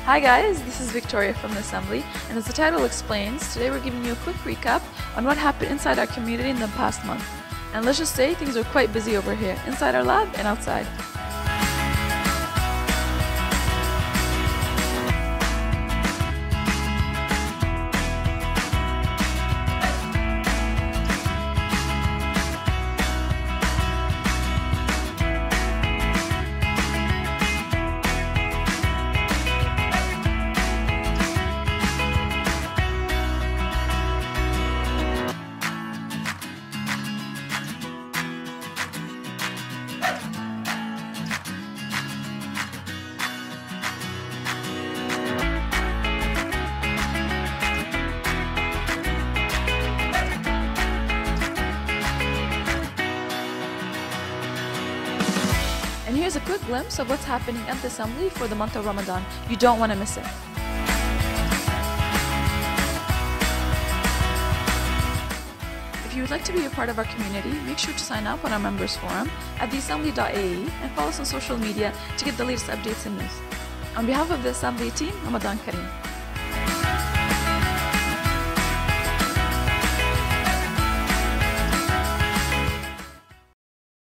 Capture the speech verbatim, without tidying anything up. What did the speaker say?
Hi guys, this is Victoria from the Assembly, and as the title explains, today we're giving you a quick recap on what happened inside our community in the past month. And let's just say things are quite busy over here, inside our lab and outside. And here's a quick glimpse of what's happening at the Assembly for the month of Ramadan. You don't want to miss it. If you would like to be a part of our community, make sure to sign up on our members forum at the assembly dot A E and follow us on social media to get the latest updates and news. On behalf of the Assembly team, Ramadan Kareem.